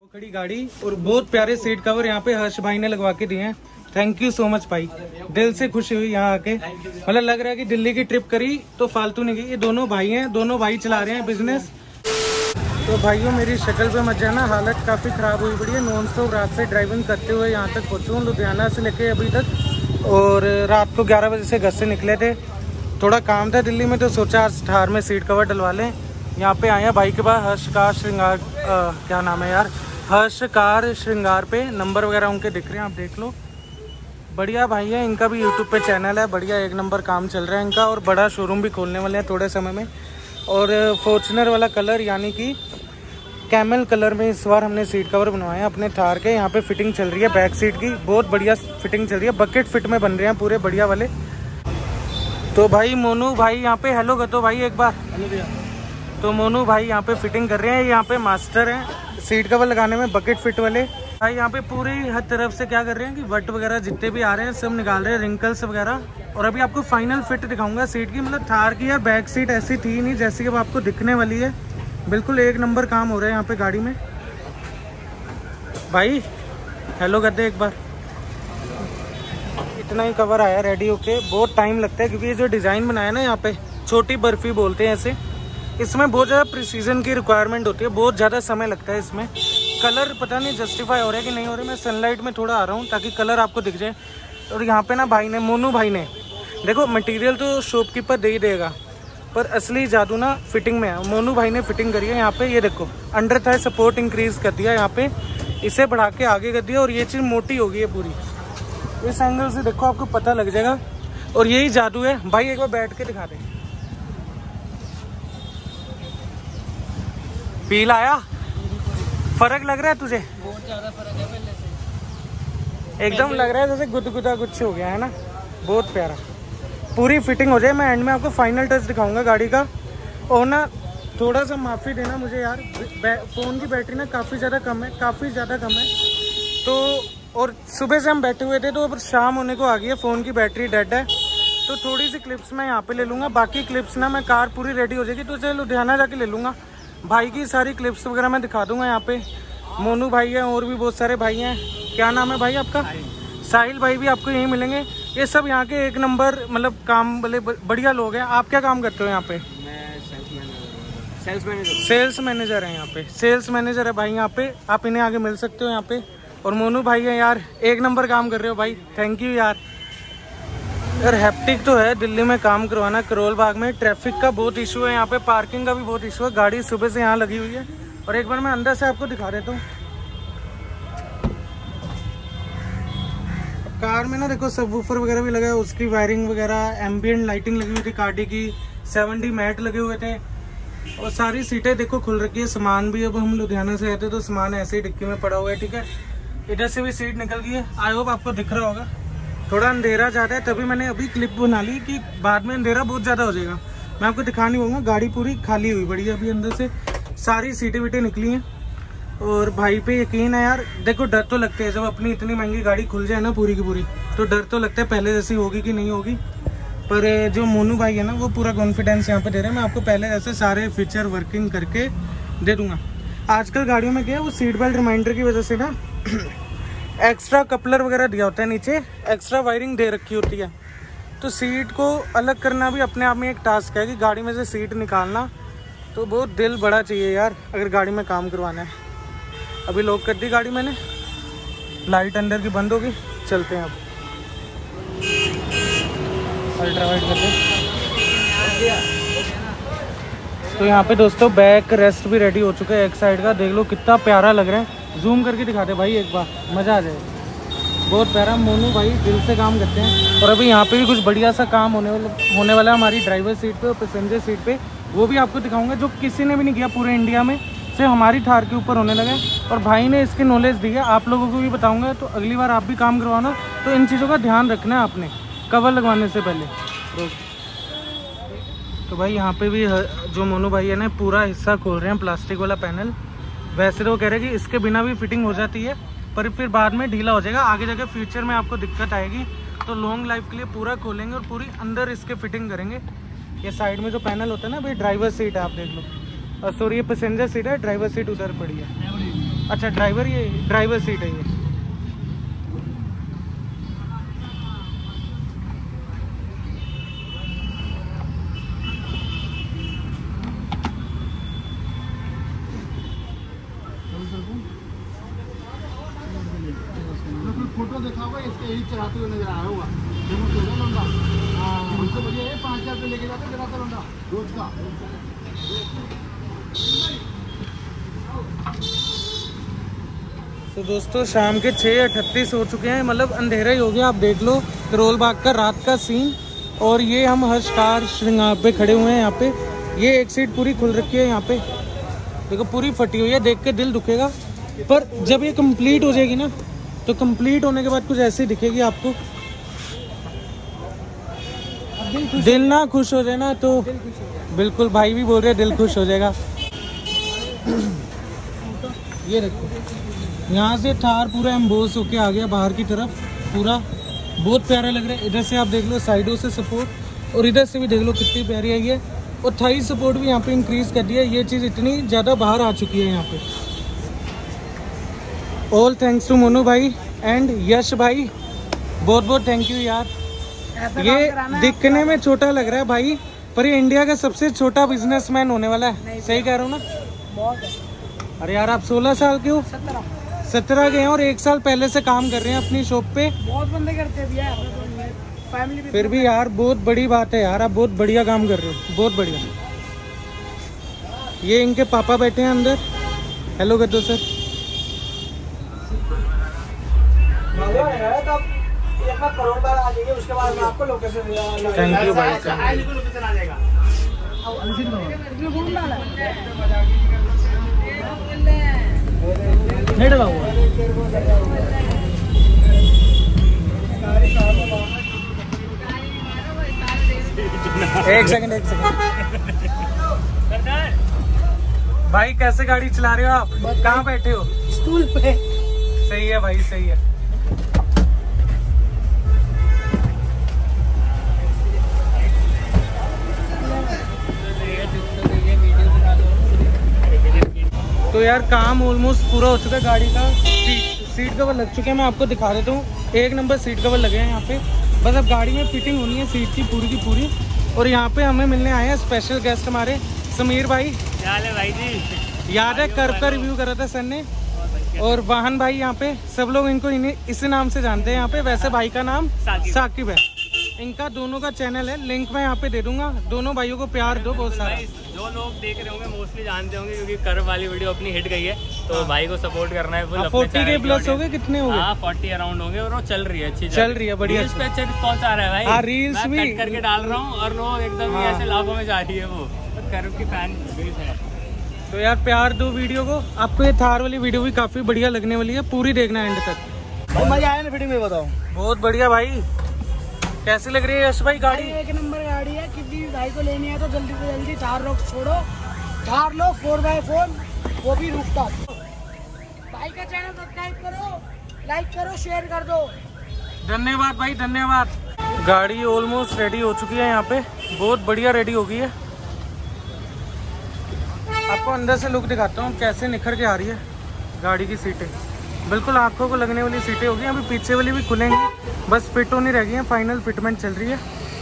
खड़ी गाड़ी और बहुत प्यारे सीट कवर यहाँ पे हर्ष भाई ने लगवा के दिए हैं। थैंक यू सो मच भाई, दिल से खुशी हुई यहाँ आके। मतलब लग रहा है कि दिल्ली की ट्रिप करी तो फालतू नहीं गई। ये दोनों भाई हैं, दोनों भाई चला रहे हैं बिजनेस। तो भाइयों मेरी शक्ल पे मत जाना, हालत काफ़ी ख़राब हुई पड़ी है। नॉन स्टॉप रात से ड्राइविंग करते हुए यहाँ तक पहुँचूँ, लुधियाना से लेके अभी तक। और रात को 11 बजे से घर से निकले थे, थोड़ा काम था दिल्ली में तो सोचा आज थार में सीट कवर डलवा लें। यहाँ पे आए हैं भाई के पास, हर्ष कार श्रृंगार, क्या नाम है यार, हर्ष कार श्रृंगार पे। नंबर वगैरह उनके दिख रहे हैं, आप देख लो। बढ़िया भाई है, इनका भी यूट्यूब पे चैनल है, बढ़िया एक नंबर काम चल रहा है इनका। और बड़ा शोरूम भी खोलने वाले हैं थोड़े समय में। और फॉर्च्यूनर वाला कलर यानी कि कैमल कलर में इस बार हमने सीट कवर बनवाए हैं अपने थार के। यहाँ पे फिटिंग चल रही है बैक सीट की, बहुत बढ़िया फिटिंग चल रही है, बकेट फिट में बन रहे हैं पूरे बढ़िया वाले। तो भाई मोनू भाई यहाँ पे हेलो कर दो भाई एक बार। तो मोनू भाई यहाँ पे फिटिंग कर रहे हैं, यहाँ पे मास्टर हैं सीट कवर लगाने में, बकेट फिट वाले भाई। यहाँ पे पूरी हर तरफ से क्या कर रहे हैं कि वट वगैरह जितने भी आ रहे हैं सब निकाल रहे हैं, रिंकल्स वगैरह। और अभी आपको फाइनल फिट दिखाऊंगा सीट की। मतलब थार की यार बैक सीट ऐसी थी नहीं जैसी कि अब आपको दिखने वाली है, बिल्कुल एक नंबर काम हो रहा है यहाँ पे गाड़ी में। भाई हेलो कर दे एक बार। इतना ही कवर आया रेडी होके, बहुत टाइम लगता है क्योंकि ये जो डिज़ाइन बनाया ना यहाँ पे, छोटी बर्फी बोलते हैं ऐसे, इसमें बहुत ज़्यादा प्रिसीजन की रिक्वायरमेंट होती है, बहुत ज़्यादा समय लगता है इसमें। कलर पता नहीं जस्टिफाई हो रहा है कि नहीं हो रहा है, मैं सनलाइट में थोड़ा आ रहा हूँ ताकि कलर आपको दिख जाए। और यहाँ पे ना भाई ने, मोनू भाई ने, देखो मटेरियल तो शॉपकीपर दे ही देगा पर असली जादू ना फिटिंग में है। मोनू भाई ने फिटिंग करी है यहाँ पे, ये देखो अंडर थाई सपोर्ट इंक्रीज कर दिया यहाँ पे, इसे बढ़ा के आगे कर दिया। और ये चीज़ मोटी हो गई है पूरी, इस एंगल से देखो आपको पता लग जाएगा। और यही जादू है भाई, एक बार बैठ के दिखा दे। फील आया, फर्क लग रहा है तुझे? बहुत ज्यादा फर्क है पहले से, एकदम लग रहा है जैसे गुदगुदा कुछ हो गया है ना, बहुत प्यारा। पूरी फिटिंग हो जाए, मैं एंड में आपको फाइनल टच दिखाऊंगा गाड़ी का। और ना थोड़ा सा माफ़ी देना मुझे यार, फ़ोन की बैटरी ना काफ़ी ज़्यादा कम है, काफ़ी ज़्यादा कम है। तो और सुबह से हम बैठे हुए थे तो अब शाम होने को आ गई है, फ़ोन की बैटरी डेड है। तो थोड़ी सी क्लिप्स मैं यहाँ पे ले लूँगा, बाकी क्लिप्स ना मैं कार पूरी रेडी हो जाएगी तो चलो लुधियाना जाके ले लूँगा। भाई की सारी क्लिप्स वगैरह मैं दिखा दूँगा यहाँ पे। मोनू भाई है और भी बहुत सारे भाई हैं। क्या नाम है भाई आपका? साहिल भाई भी आपको यहीं मिलेंगे। ये सब यहाँ के एक नंबर मतलब काम वाले बढ़िया लोग हैं। आप क्या काम करते हो यहाँ पे? मैं सेल्स मैनेजर है यहाँ पे, सेल्स मैनेजर है भाई यहाँ पे। आप इन्हें आगे मिल सकते हो यहाँ पे। और मोनू भाई है यार, एक नंबर काम कर रहे हो भाई, थैंक यू यार। यार हैप्टिक तो है दिल्ली में काम करवाना। करोल बाग में ट्रैफिक का बहुत इशू है यहाँ पे, पार्किंग का भी बहुत इशू है। गाड़ी सुबह से यहाँ लगी हुई है। और एक बार मैं अंदर से आपको दिखा देता हूँ। कार में ना देखो सबवूफर वगैरह भी लगा है, उसकी वायरिंग वगैरह, एम्बियंट लाइटिंग लगी हुई थी गाड़ी की, 7D मैट लगे हुए थे। और सारी सीटें देखो खुल रखी है। सामान भी, अब हम लुधियाना से आए थे तो सामान ऐसे ही डिक्की में पड़ा हुआ है, ठीक है। इधर से भी सीट निकल गई है, आई होप आपको दिख रहा होगा। थोड़ा अंधेरा ज़्यादा है तभी मैंने अभी क्लिप बना ली कि बाद में अंधेरा बहुत ज़्यादा हो जाएगा, मैं आपको दिखा नहीं पाऊंगा। गाड़ी पूरी खाली हुई बढ़िया, अभी अंदर से सारी सीटें वीटें निकली हैं। और भाई पे यकीन है यार, देखो डर तो लगते है जब अपनी इतनी महंगी गाड़ी खुल जाए ना पूरी की पूरी, तो डर तो लगता है पहले जैसी होगी कि नहीं होगी। पर जो मोनू भाई है ना वो पूरा कॉन्फिडेंस यहाँ पे दे रहे हैं। मैं आपको पहले जैसे सारे फीचर वर्किंग करके दे दूंगा। आजकल गाड़ियों में क्या है, वो सीट बेल्ट रिमाइंडर की वजह से ना एक्स्ट्रा कपलर वगैरह दिया होता है, नीचे एक्स्ट्रा वायरिंग दे रखी होती है। तो सीट को अलग करना भी अपने आप में एक टास्क है कि गाड़ी में से सीट निकालना, तो बहुत दिल बड़ा चाहिए यार अगर गाड़ी में काम करवाना है। अभी लॉक कर दी गाड़ी मैंने, लाइट अंदर की बंद होगी, चलते हैं अब। अल्ट्रा वाइड कर दे। तो यहाँ पे दोस्तों बैक रेस्ट भी रेडी हो चुका है एक साइड का, देख लो कितना प्यारा लग रहा है। जूम करके दिखाते भाई एक बार, मज़ा आ जाएगा, बहुत प्यारा। मोनू भाई दिल से काम करते हैं। और अभी यहाँ पे भी कुछ बढ़िया सा काम होने वाला है हमारी ड्राइवर सीट पे और पैसेंजर सीट पे, वो भी आपको दिखाऊंगा, जो किसी ने भी नहीं किया पूरे इंडिया में, सिर्फ हमारी थार के ऊपर होने लगे। और भाई ने इसकी नॉलेज दी है, आप लोगों को भी बताऊंगा। तो अगली बार आप भी काम करवाना तो इन चीज़ों का ध्यान रखना है आपने कवर लगवाने से पहले। तो भाई यहाँ पे भी जो मोनू भाई है ना पूरा हिस्सा खोल रहे हैं, प्लास्टिक वाला पैनल। वैसे तो वो कह रहे हैं कि इसके बिना भी फिटिंग हो जाती है, पर फिर बाद में ढीला हो जाएगा, आगे जाके फ्यूचर में आपको दिक्कत आएगी। तो लॉन्ग लाइफ के लिए पूरा खोलेंगे और पूरी अंदर इसके फिटिंग करेंगे। ये साइड में जो पैनल होता है ना भाई, ड्राइवर सीट है, आप देख लो। और सॉरी ये पैसेंजर सीट है, ड्राइवर सीट उधर पड़ी है। अच्छा ड्राइवर, ये ड्राइवर सीट है ये। फोटो देखा होगा, इसके यही चलाते हुए नजर आया होगा। मुझसे बढ़िया है 5,000 रुपये लेके जाते चलाता लौंडा रोज का। तो दोस्तों शाम के 6:38 हो चुके हैं, मतलब अंधेरा ही हो गया। आप देख लो करोल बाग का रात का सीन। और ये हम हर्ष कार श्रृंगार पे खड़े हुए हैं। यहाँ पे ये एक सीट पूरी खुल रखी है, यहाँ पे देखो पूरी फटी हुई है, देख के दिल दुखेगा। पर जब ये कंप्लीट हो जाएगी ना, तो कंप्लीट होने के बाद कुछ ऐसे दिखेगी आपको। दिल ना खुश हो जाए ना तो बिल्कुल, भाई भी बोल रहे दिल खुश हो जाएगा। ये देखो यहाँ से थार पूरा एम्बोस होके आ गया बाहर की तरफ, पूरा बहुत प्यारा लग रहा है। इधर से आप देख लो साइडों से सपोर्ट, और इधर से भी देख लो कितनी प्यारी आई है। और थाई सपोर्ट भी यहाँ पे इंक्रीज कर दिया। ये चीज़ इतनी ज़्यादा बाहर आ चुकी है यहाँ पे। ऑल थैंक्स टू मोनू भाई एंड यश भाई, बहुत बहुत थैंक यू यार। ये दिखने में छोटा लग रहा है भाई, पर ये इंडिया का सबसे छोटा बिजनेसमैन होने वाला है। सही कह रहा हूँ ना? बहुत। अरे यार आप 16 साल के हो? 17 के हैं, और 1 साल पहले से काम कर रहे हैं अपनी शॉप पे। बहुत बंदे करते हैं भैया, फैमिली फिर भी यार बहुत बड़ी बात है यार, आप बहुत बढ़िया काम कर रहे हो, बहुत बढ़िया। ये इनके पापा बैठे हैं अंदर। हेलो कर दो सर। उसके बाद आपको लोकेशन थैंक यू भाई। लोकेशन आ जाएगा। एक सेकंड भाई, कैसे गाड़ी चला रहे हो आप? कहाँ बैठे हो? स्टूल पे। सही है भाई, सही है। तो यार काम ऑलमोस्ट पूरा हो चुका है गाड़ी का। सीट कवर लग चुके हैं, मैं आपको दिखा देता हूँ। 1 नंबर सीट कवर लगे हैं यहाँ पे। बस अब गाड़ी में फिटिंग होनी है सीट की पूरी। और यहाँ पे हमें मिलने आए हैं स्पेशल गेस्ट हमारे समीर भाई। क्या हाल है भाई जी? याद है कर्व का रिव्यू करा था सर ने। और वाहन भाई यहाँ पे सब लोग इनको इसी नाम से जानते हैं यहाँ पे। वैसे भाई का नाम साकिब है। इनका दोनों का चैनल है, लिंक मैं यहाँ पे दे दूंगा। दोनों भाइयों को प्यार दो बहुत सारा। जो लोग देख रहे होंगे मोस्टली जानते होंगे, क्योंकि कर्व वाली वीडियो अपनी हिट गई है, तो भाई को सपोर्ट करना है। 40 के प्लस हो गए, कितने हो गए? 40 अराउंड होंगे, और वो चल रही है, अच्छी चल रही है, बढ़िया। रील्स पे अच्छा रिस्पॉन्स आ रहा है भाई। हाँ रील्स भी कट करके डाल रहा हूँ, और लोग एकदम ऐसे लाखों में जा रही है वो। कर्व की फैन है। तो यार प्यार दो वीडियो को। आपको ये थार वाली वीडियो भी काफी बढ़िया लगने वाली है, पूरी देखना एंड तक। मजा आया ना वीडियो में, बताओ। बहुत बढ़िया भाई। कैसी लग रही है यश भाई गाड़ी? 1 नंबर गाड़ी है। किसी भाई को लेनी है तो जल्दी से जल्दी थार लो, छोड़ो थार लो 4x4, वो भी रूफटॉप। भाई का चैनल सब्सक्राइब करो, लाइक करो, शेयर कर दो। धन्यवाद भाई, धन्यवाद। गाड़ी ऑलमोस्ट रेडी हो चुकी है यहाँ पे, बहुत बढ़िया रेडी हो गई है। आपको अंदर से लुक दिखाता हूँ कैसे निखर के आ रही है गाड़ी की सीटें। बिल्कुल आंखों को लगने वाली सीटें होगी। अभी पीछे वाली भी खुलेंगी, बस फिट होनी रह गई है, फाइनल फिटमेंट चल रही है।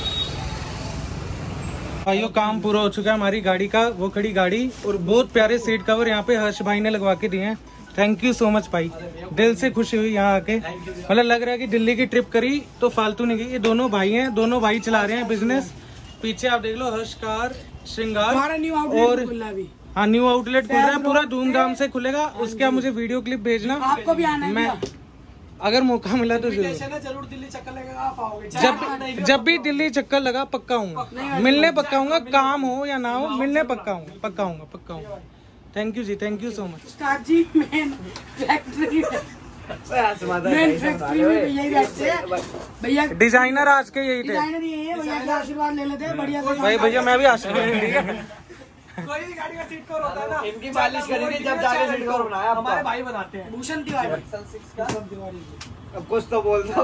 भाइयों काम पूरा हो चुका है हमारी गाड़ी का। वो खड़ी गाड़ी, और बहुत प्यारे सीट कवर यहाँ पे हर्ष भाई ने लगवा के दिए हैं। थैंक यू सो मच भाई, दिल से खुशी हुई यहाँ आके। मतलब लग रहा है कि दिल्ली की ट्रिप करी तो फालतू नहीं गई। ये दोनों भाई हैं, दोनों भाई चला रहे हैं बिजनेस। पीछे आप देख लो हर्ष कार श्रृंगार, और हाँ न्यू आउटलेट खुल रहा है, पूरा धूमधाम से खुलेगा। उसके आप मुझे वीडियो क्लिप भेजना, आपको भी आना है। मैं अगर मौका मिला तो जरूर दिल्ली चक्कर लगेगा, आप आओगे। जब भी दिल्ली चक्कर लगा पक्का आऊंगा, मिलने पक्का आऊंगा, काम हो या ना हो, मिलने पक्का आऊंगा। थैंक यू जी, थैंक यू सो मच जी। मेन फैक्ट्री में यही रहते हैं भैया। डिजाइनर आज के यही थे। डिजाइनर यही है भैया, के आशीर्वाद ले लेते हैं बढ़िया से। भाई भैया मैं भी आशीर्वाद कोई भी गाड़ी का सीट कवर होता है ना, इनकी मालिश करेंगे जब जाके सीट कवर बनाया। हमारे भाई बनाते हैं। भूषण तिवारी। अब कुछ तो बोल दो।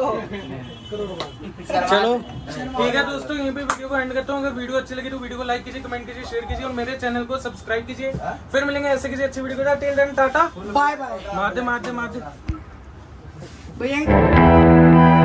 चलो ठीक है दोस्तों, यहीं पे वीडियो को एंड करता हूँ। अगर वीडियो अच्छी लगी तो वीडियो को लाइक कीजिए, कमेंट कीजिए, शेयर कीजिए और मेरे चैनल को सब्सक्राइब कीजिए। फिर मिलेंगे ऐसे किसी अच्छी वीडियो के साथ। Till then tata bye bye. मार दे भैया